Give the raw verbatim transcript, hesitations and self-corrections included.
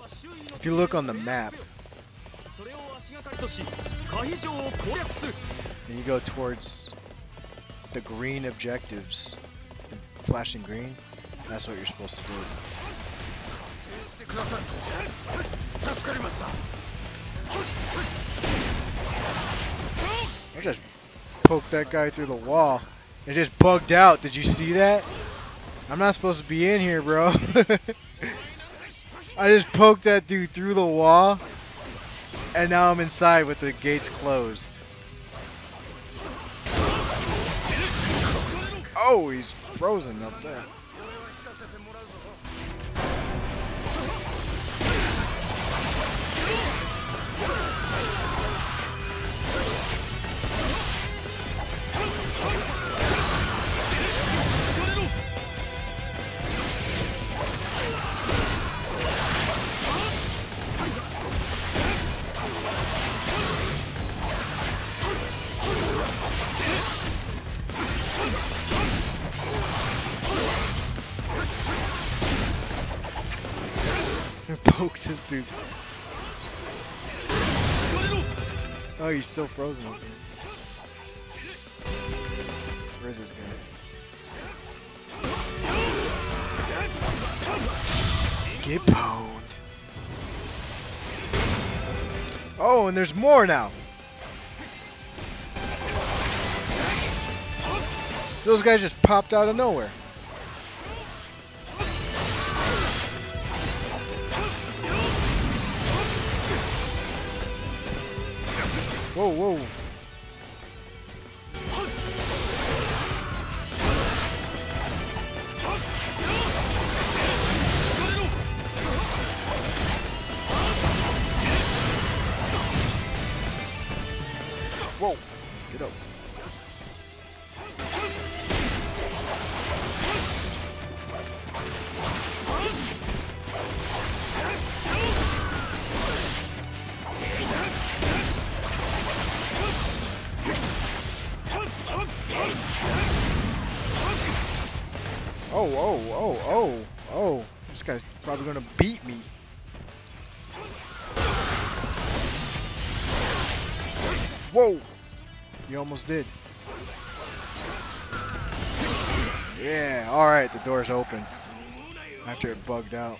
If you look on the map, and you go towards the green objectives, the flashing green, that's what you're supposed to do. I just poked that guy through the wall. It just bugged out. Did you see that? I'm not supposed to be in here, bro. I just poked that dude through the wall, and now I'm inside with the gates closed. Oh, he's frozen up there. Poked this dude. Oh, he's still frozen up there. Where's this guy? Get pwned. Oh, and there's more now. Those guys just popped out of nowhere. Whoa, whoa. Whoa. Get up. Oh, oh, oh, oh, oh. This guy's probably gonna beat me. Whoa! You almost did. Yeah, alright, the door's open. After it bugged out.